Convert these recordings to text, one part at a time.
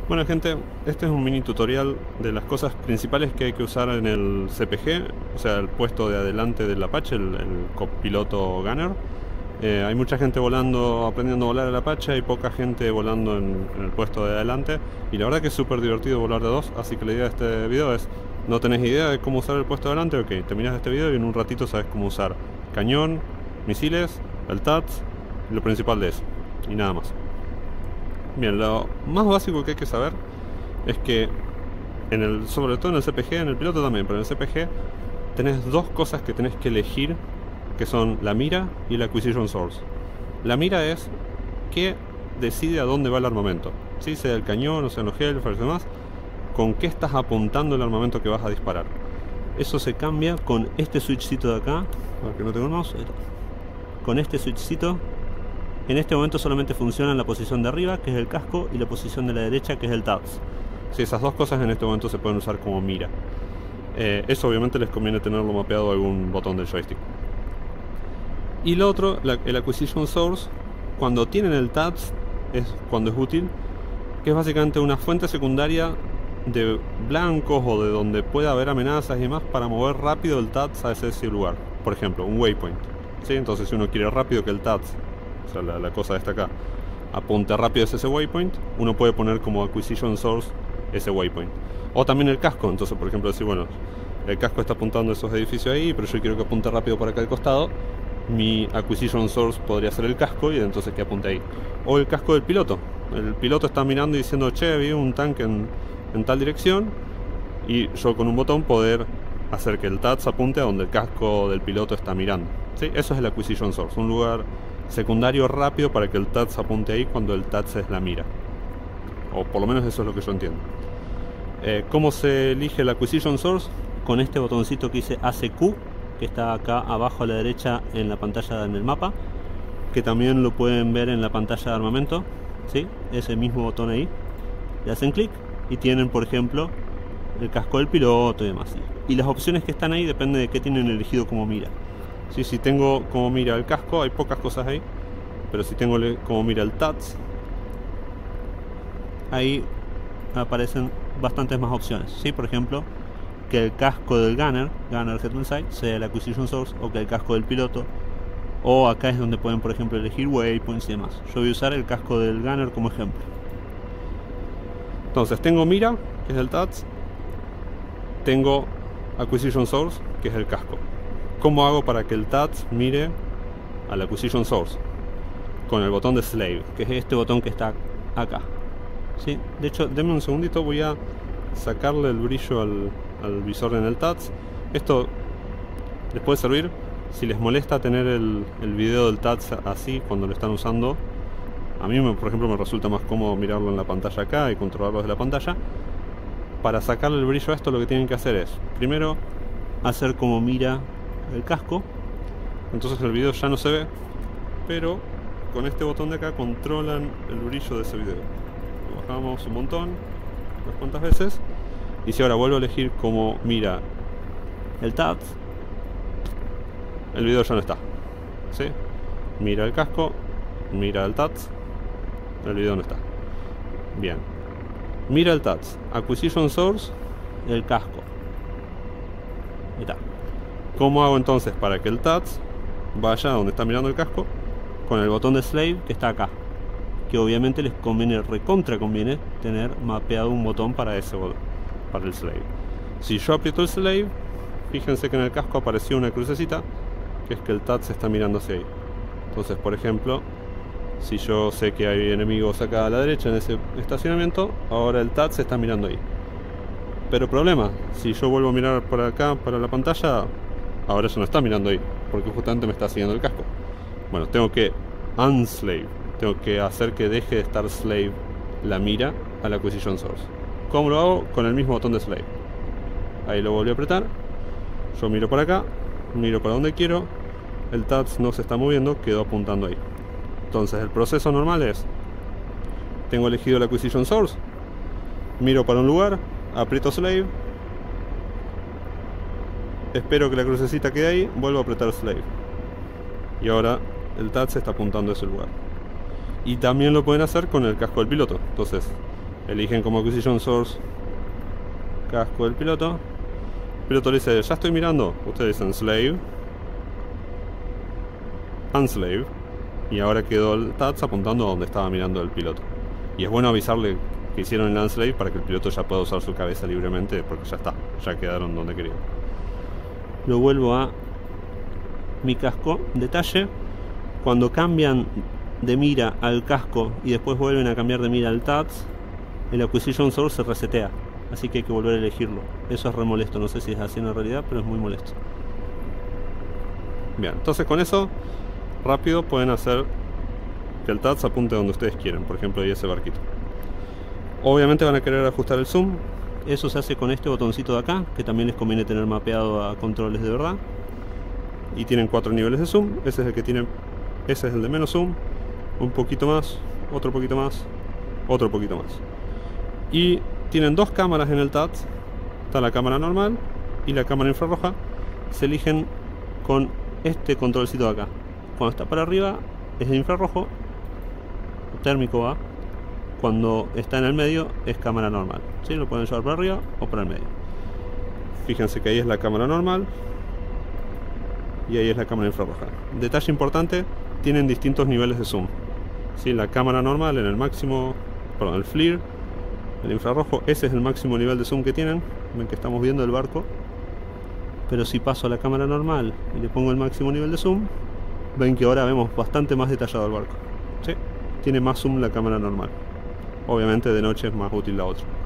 Bueno gente, este es un mini tutorial de las cosas principales que hay que usar en el CPG, o sea, el puesto de adelante del Apache, el copiloto gunner. Hay mucha gente volando, aprendiendo a volar el Apache, hay poca gente volando en el puesto de adelante, y la verdad que es súper divertido volar de dos, así que la idea de este video es, ¿no tenés idea de cómo usar el puesto de adelante? Ok, terminás este video y en un ratito sabes cómo usar cañón, misiles, el TATS, lo principal de eso, y nada más. Bien, lo más básico que hay que saber es que sobre todo en el CPG, en el piloto también, pero en el CPG tenés dos cosas que tenés que elegir, que son la mira y la acquisition source. La mira es que decide a dónde va el armamento, ¿sí? Sea el cañón, o sea los Hellfire y demás, con qué estás apuntando el armamento que vas a disparar. Eso se cambia con este switchcito de acá, porque no tengo un mouse, con este switchcito. En este momento solamente funciona la posición de arriba, que es el casco, y la posición de la derecha, que es el TATS. Sí, esas dos cosas en este momento se pueden usar como mira. Eso obviamente les conviene tenerlo mapeado a algún botón del joystick. Y lo otro, el Acquisition Source, cuando tienen el TATS, es cuando es útil, que es básicamente una fuente secundaria de blancos o de donde pueda haber amenazas y demás para mover rápido el TATS a ese lugar. Por ejemplo, un waypoint, ¿sí? Entonces si uno quiere rápido que el TATS, o sea, la cosa esta acá, apunte rápido hacia ese waypoint, uno puede poner como acquisition source ese waypoint. O también el casco, entonces por ejemplo decir, bueno, el casco está apuntando a esos edificios ahí, pero yo quiero que apunte rápido para acá al costado, mi acquisition source podría ser el casco y entonces que apunte ahí. O el casco del piloto. El piloto está mirando y diciendo, che, vi un tanque en tal dirección, y yo con un botón poder hacer que el TATS apunte a donde el casco del piloto está mirando, ¿sí? Eso es el acquisition source, un lugar secundario rápido para que el TATS apunte ahí cuando el TATS es la mira, o por lo menos eso es lo que yo entiendo. ¿Cómo se elige el acquisition source? Con este botoncito que dice ACQ, que está acá abajo a la derecha en la pantalla en el mapa, que también lo pueden ver en la pantalla de armamento, ¿sí? Ese mismo botón ahí, le hacen clic y tienen por ejemplo el casco del piloto y demás, ¿sí? Y las opciones que están ahí dependen de qué tienen elegido como mira. Sí, si tengo como mira el casco, hay pocas cosas ahí, pero si tengo como mira el TATS, ahí aparecen bastantes más opciones, ¿sí? Por ejemplo, que el casco del gunner Headman Sight, sea el acquisition source, o que el casco del piloto, o acá es donde pueden por ejemplo elegir waypoints y demás. Yo voy a usar el casco del gunner como ejemplo. Entonces tengo mira, que es el TATS, tengo acquisition source, que es el casco. ¿Cómo hago para que el TATS mire al acquisition source? Con el botón de slave, que es este botón que está acá, ¿sí? De hecho, denme un segundito, voy a sacarle el brillo al visor en el TATS. Esto les puede servir si les molesta tener el video del TATS así cuando lo están usando. A mí, por ejemplo, me resulta más cómodo mirarlo en la pantalla acá y controlarlo desde la pantalla. Para sacarle el brillo a esto, lo que tienen que hacer es, primero, hacer como mira el casco. Entonces el video ya no se ve, pero con este botón de acá controlan el brillo de ese video. Lo bajamos un montón, unas cuantas veces, y si ahora vuelvo a elegir como mira el TATS, el video ya no está, ¿sí? Mira el casco, mira el TATS, el video no está. Bien, mira el TATS, acquisition source, el casco. Ahí está. ¿Cómo hago entonces para que el TATS vaya donde está mirando el casco? Con el botón de slave que está acá, que obviamente les conviene, recontra conviene tener mapeado un botón para ese botón, para el slave. Si yo aprieto el slave, fíjense que en el casco apareció una crucecita, que es que el TATS está mirando hacia ahí. Entonces, por ejemplo, si yo sé que hay enemigos acá a la derecha en ese estacionamiento, ahora el TATS está mirando ahí. Pero problema, si yo vuelvo a mirar por acá, para la pantalla, ahora ya no está mirando ahí, porque justamente me está siguiendo el casco. Bueno, tengo que unslave, tengo que hacer que deje de estar slave la mira a la acquisition source. ¿Cómo lo hago? Con el mismo botón de slave. Ahí lo volví a apretar, yo miro para acá, miro para donde quiero, el TATS no se está moviendo, quedó apuntando ahí. Entonces el proceso normal es, tengo elegido la acquisition source, miro para un lugar, aprieto slave, espero que la crucecita quede ahí, vuelvo a apretar slave, y ahora el TATS está apuntando a ese lugar. Y también lo pueden hacer con el casco del piloto. Entonces eligen como acquisition source casco del piloto. El piloto le dice, ya estoy mirando. Ustedes dicen slave, unslave, y ahora quedó el TADS apuntando a donde estaba mirando el piloto. Y es bueno avisarle que hicieron el unslave para que el piloto ya pueda usar su cabeza libremente, porque ya está, ya quedaron donde querían. Lo vuelvo a mi casco. Detalle: cuando cambian de mira al casco y después vuelven a cambiar de mira al TADS, el acquisition source se resetea, así que hay que volver a elegirlo. Eso es re molesto, no sé si es así en la realidad, pero es muy molesto. Bien, entonces con eso rápido pueden hacer que el TADS apunte donde ustedes quieren, por ejemplo ahí ese barquito. Obviamente van a querer ajustar el zoom. Eso se hace con este botoncito de acá, que también les conviene tener mapeado a controles de verdad. Y tienen 4 niveles de zoom. Ese es el que tiene, ese es el de menos zoom. Un poquito más, otro poquito más, otro poquito más. Y tienen 2 cámaras en el TADS. Está la cámara normal y la cámara infrarroja. Se eligen con este controlcito de acá. Cuando está para arriba es el infrarrojo, térmico va. Cuando está en el medio es cámara normal, ¿sí? Lo pueden llevar para arriba o para el medio. Fíjense que ahí es la cámara normal y ahí es la cámara infrarroja. Detalle importante: tienen distintos niveles de zoom, ¿sí? La cámara normal en el máximo, perdón, el FLIR, el infrarrojo, ese es el máximo nivel de zoom que tienen. Ven que estamos viendo el barco, pero si paso a la cámara normal y le pongo el máximo nivel de zoom, ven que ahora vemos bastante más detallado el barco, ¿sí? Tiene más zoom la cámara normal. Obviamente de noche es más útil la otra.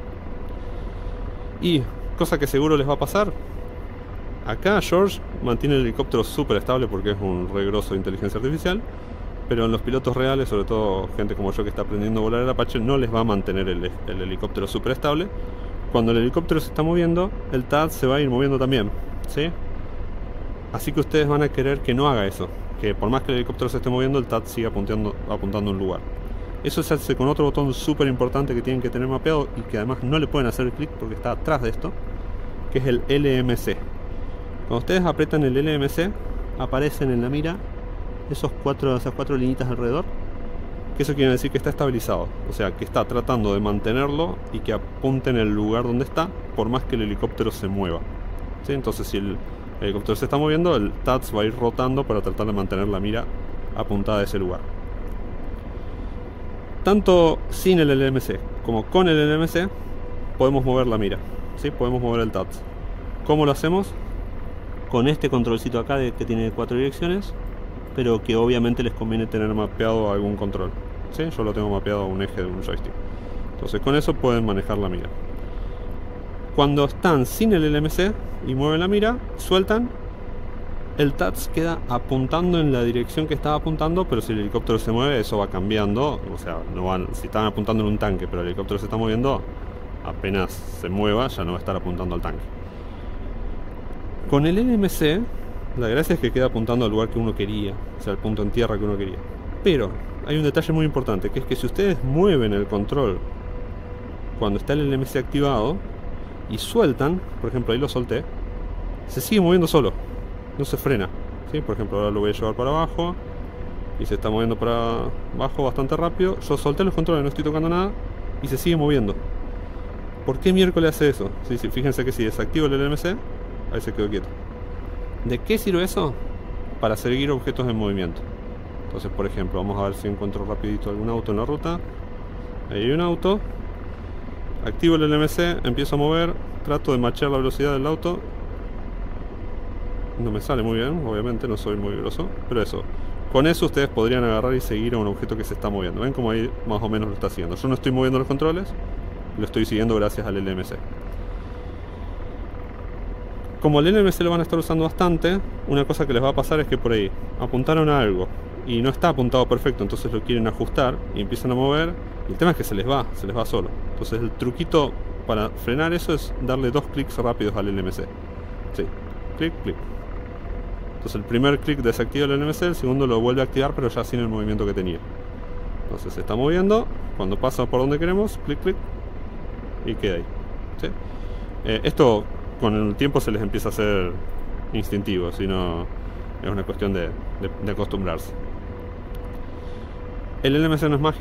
Y cosa que seguro les va a pasar: acá George mantiene el helicóptero súper estable porque es un regroso de inteligencia artificial, pero en los pilotos reales, sobre todo gente como yo que está aprendiendo a volar el Apache, no les va a mantener el helicóptero súper estable. Cuando el helicóptero se está moviendo, el TADS se va a ir moviendo también, ¿sí? Así que ustedes van a querer que no haga eso, que por más que el helicóptero se esté moviendo, el TADS siga apuntando a un lugar. Eso se hace con otro botón súper importante que tienen que tener mapeado y que además no le pueden hacer clic porque está atrás de esto, que es el LMC. Cuando ustedes aprietan el LMC, aparecen en la mira esas cuatro linitas alrededor, que eso quiere decir que está estabilizado, o sea que está tratando de mantenerlo y que apunte en el lugar donde está, por más que el helicóptero se mueva, ¿sí? Entonces si el helicóptero se está moviendo, el TADS va a ir rotando para tratar de mantener la mira apuntada a ese lugar. Tanto sin el LMC como con el LMC podemos mover la mira, ¿sí? Podemos mover el TADS. ¿Cómo lo hacemos? Con este controlcito acá que tiene 4 direcciones, pero que obviamente les conviene tener mapeado algún control, ¿sí? Yo lo tengo mapeado a un eje de un joystick. Entonces con eso pueden manejar la mira. Cuando están sin el LMC y mueven la mira, sueltan, el TADS queda apuntando en la dirección que estaba apuntando, pero si el helicóptero se mueve, eso va cambiando. O sea, si están apuntando en un tanque, pero el helicóptero se está moviendo, apenas se mueva, ya no va a estar apuntando al tanque. Con el LMC, la gracia es que queda apuntando al lugar que uno quería, o sea, al punto en tierra que uno quería. Pero hay un detalle muy importante, que es que si ustedes mueven el control cuando está el LMC activado y sueltan, por ejemplo, ahí lo solté, se sigue moviendo solo. No se frena, ¿sí? Por ejemplo, ahora lo voy a llevar para abajo y se está moviendo para abajo bastante rápido. Yo solté los controles, no estoy tocando nada y se sigue moviendo. ¿Por qué miércoles hace eso? Sí, fíjense que si desactivo el LMC, ahí se quedó quieto. ¿De qué sirve eso? Para seguir objetos en movimiento. Entonces, por ejemplo, vamos a ver si encuentro rapidito algún auto en la ruta. Ahí hay un auto. Activo el LMC, empiezo a mover, trato de matchear la velocidad del auto. No me sale muy bien, obviamente, no soy muy grosso, pero eso. Con eso ustedes podrían agarrar y seguir a un objeto que se está moviendo. ¿Ven cómo ahí más o menos lo está haciendo? Yo no estoy moviendo los controles, lo estoy siguiendo gracias al LMC. Como el LMC lo van a estar usando bastante, una cosa que les va a pasar es que por ahí apuntaron a algo y no está apuntado perfecto, entonces lo quieren ajustar y empiezan a mover. Y el tema es que se les va solo. Entonces el truquito para frenar eso es darle 2 clics rápidos al LMC. Sí, clic, clic. Entonces el primer clic desactiva el LMC, el segundo lo vuelve a activar, pero ya sin el movimiento que tenía. Entonces se está moviendo, cuando pasa por donde queremos, clic, clic, y queda ahí, ¿sí? Esto con el tiempo se les empieza a hacer instintivo, sino es una cuestión de acostumbrarse. El LMC no es mágico,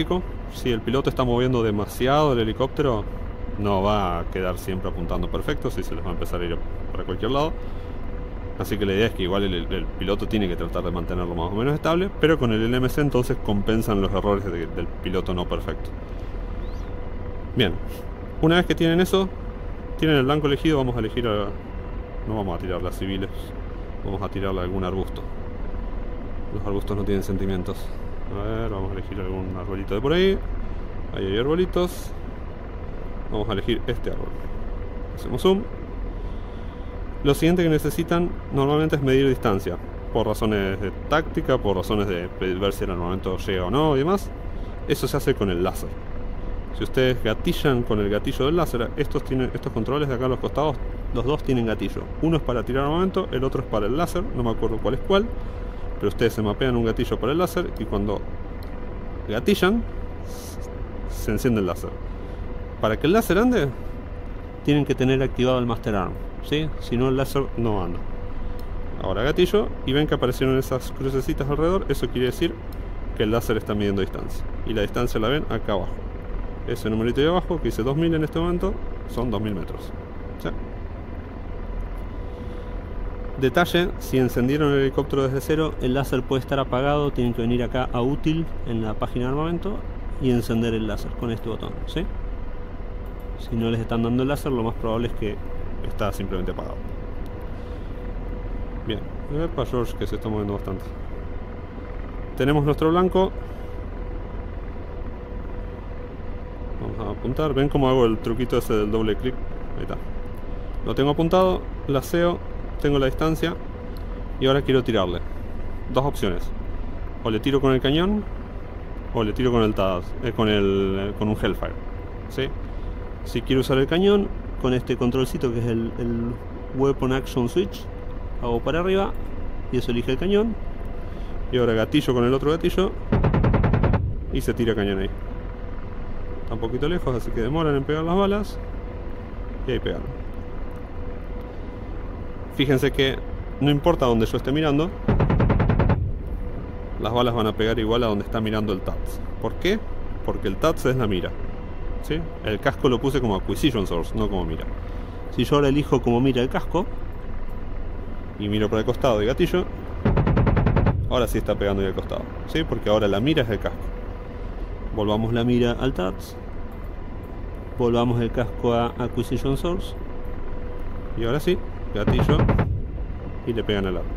si el piloto está moviendo demasiado el helicóptero, no va a quedar siempre apuntando perfecto, si se les va a empezar a ir para cualquier lado. Así que la idea es que igual el piloto tiene que tratar de mantenerlo más o menos estable, pero con el LMC entonces compensan los errores del piloto no perfecto. Bien, una vez que tienen eso, tienen el blanco elegido, vamos a elegir no vamos a tirar las civiles, vamos a tirarle a algún arbusto. Los arbustos no tienen sentimientos. A ver, vamos a elegir algún arbolito de por ahí. Ahí hay arbolitos. Vamos a elegir este árbol. Hacemos zoom. Lo siguiente que necesitan normalmente es medir distancia, por razones de táctica, por razones de ver si el armamento llega o no y demás. Eso se hace con el láser. Si ustedes gatillan con el gatillo del láser, estos controles de acá a los costados, los dos tienen gatillo. Uno es para tirar armamento, el otro es para el láser, no me acuerdo cuál es cuál, pero ustedes se mapean un gatillo para el láser y cuando gatillan se enciende el láser. Para que el láser ande, tienen que tener activado el Master Arm, ¿sí? Si no, el láser no anda. Ahora gatillo y ven que aparecieron esas crucecitas alrededor. Eso quiere decir que el láser está midiendo distancia, y la distancia la ven acá abajo. Ese numerito de abajo que dice 2000 en este momento son 2000 metros, ¿sí? Detalle: si encendieron el helicóptero desde cero, el láser puede estar apagado. Tienen que venir acá a útil en la página de armamento y encender el láser con este botón, ¿sí? Si no les están dando el láser, lo más probable es que está simplemente apagado. Bien, para George, que se está moviendo bastante. Tenemos nuestro blanco. Vamos a apuntar. ¿Ven cómo hago el truquito ese del doble clic? Ahí está. Lo tengo apuntado, laseo, tengo la distancia y ahora quiero tirarle. Dos opciones: o le tiro con el cañón o le tiro con el TAS, con un Hellfire, ¿sí? Si quiero usar el cañón, con este controlcito que es el Weapon Action Switch, hago para arriba y eso elige el cañón, y ahora gatillo con el otro gatillo y se tira cañón ahí. Está un poquito lejos, así que demoran en pegar las balas y ahí pegaron. Fíjense que no importa donde yo esté mirando, las balas van a pegar igual a donde está mirando el TATS. ¿Por qué? Porque el TATS es la mira, ¿sí? El casco lo puse como Acquisition Source, no como mira. Si yo ahora elijo como mira el casco y miro para el costado de gatillo, ahora sí está pegando ahí al costado, ¿sí? Porque ahora la mira es el casco. Volvamos la mira al TATS, volvamos el casco a Acquisition Source y ahora sí, gatillo y le pegan al arma.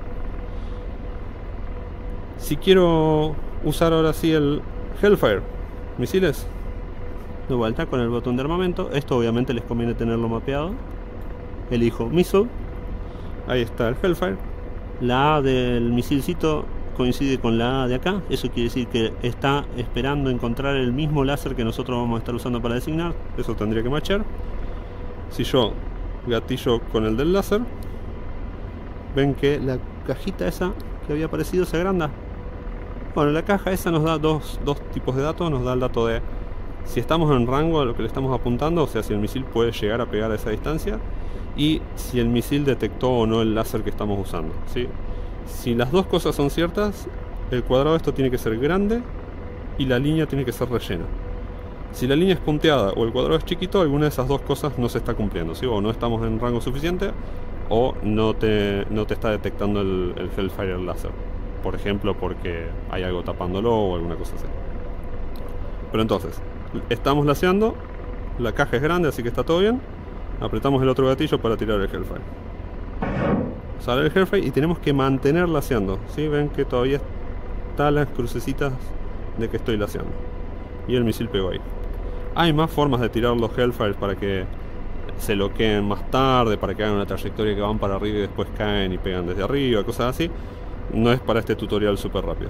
Si quiero usar ahora sí el Hellfire, misiles, de vuelta con el botón de armamento. Esto obviamente les conviene tenerlo mapeado. Elijo Missile, ahí está el Hellfire. La A del misilcito coincide con la A de acá. Eso quiere decir que está esperando encontrar el mismo láser que nosotros vamos a estar usando para designar. Eso tendría que matchar. Si yo gatillo con el del láser, ven que la cajita esa que había aparecido se agranda. Bueno, la caja esa nos da dos tipos de datos. Nos da el dato de si estamos en rango a lo que le estamos apuntando, o sea, si el misil puede llegar a pegar a esa distancia, y si el misil detectó o no el láser que estamos usando, ¿sí? Si las dos cosas son ciertas, el cuadrado de esto tiene que ser grande y la línea tiene que ser rellena. Si la línea es punteada o el cuadrado es chiquito, alguna de esas dos cosas no se está cumpliendo, ¿sí? O no estamos en rango suficiente, o no te está detectando el Hellfire láser, por ejemplo, porque hay algo tapándolo o alguna cosa así. Pero entonces, estamos laseando, la caja es grande, así que está todo bien. Apretamos el otro gatillo para tirar el Hellfire. Sale el Hellfire y tenemos que mantener laseando, ¿sí? Ven que todavía están las crucecitas de que estoy laseando. Y el misil pegó ahí. Hay más formas de tirar los Hellfires para que se loqueen más tarde, para que hagan una trayectoria que van para arriba y después caen y pegan desde arriba, cosas así. No es para este tutorial súper rápido.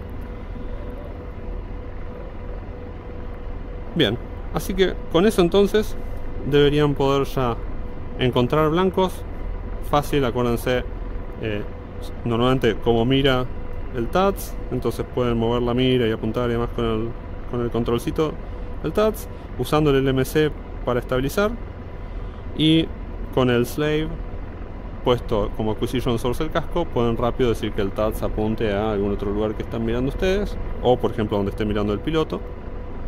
Bien, así que con eso entonces deberían poder ya encontrar blancos. Fácil, acuérdense, normalmente como mira el TATS, entonces pueden mover la mira y apuntar y demás con el controlcito del TATS, usando el LMC para estabilizar, y con el Slave puesto como Acquisition Source el casco, pueden rápido decir que el TATS apunte a algún otro lugar que están mirando ustedes, o por ejemplo donde esté mirando el piloto,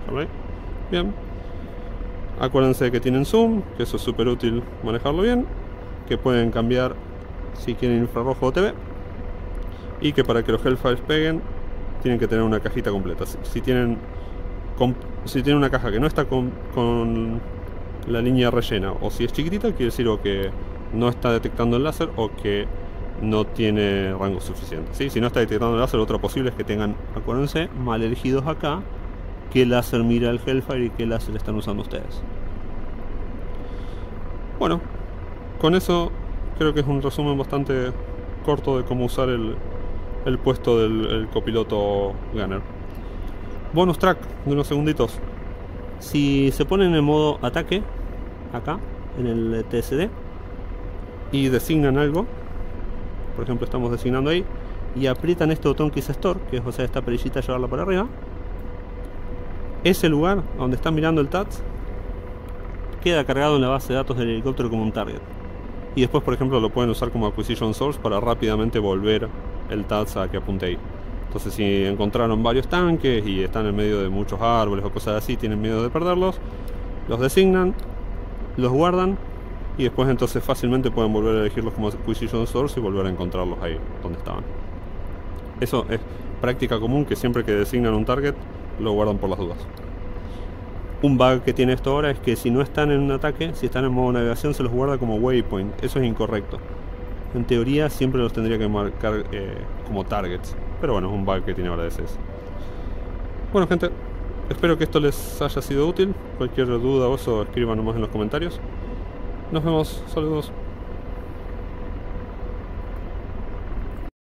dejarlo ahí. Bien. Acuérdense que tienen zoom, que eso es súper útil manejarlo bien, que pueden cambiar si quieren infrarrojo o TV, y que para que los Hellfires peguen tienen que tener una cajita completa. Si tienen una caja que no está con la línea rellena, o si es chiquitita, quiere decir o que no está detectando el láser o que no tiene rango suficiente, ¿sí? Si no está detectando el láser, otra posible es que tengan, acuérdense, mal elegidos acá, qué láser mira el Hellfire y qué láser están usando ustedes. Bueno, con eso creo que es un resumen bastante corto de cómo usar el puesto del copiloto Gunner. Bonus track de unos segunditos. Si se ponen en modo ataque, acá, en el TSD, y designan algo, por ejemplo estamos designando ahí, y aprietan este botón que dice Store, que es, o sea, esta perillita, llevarla para arriba, ese lugar donde están mirando el TATS queda cargado en la base de datos del helicóptero como un target. Y después, por ejemplo, lo pueden usar como acquisition source para rápidamente volver el TATS a que apunte ahí. Entonces, si encontraron varios tanques y están en medio de muchos árboles o cosas así, tienen miedo de perderlos, los designan, los guardan y después entonces fácilmente pueden volver a elegirlos como acquisition source y volver a encontrarlos ahí donde estaban. Eso es práctica común, que siempre que designan un target lo guardan por las dudas. Un bug que tiene esto ahora es que si no están en un ataque, si están en modo navegación, se los guarda como waypoint. Eso es incorrecto. En teoría siempre los tendría que marcar como targets. Pero bueno, es un bug que tiene ahora DCS. Bueno, gente, espero que esto les haya sido útil. Cualquier duda o eso, escriban nomás en los comentarios. Nos vemos, saludos.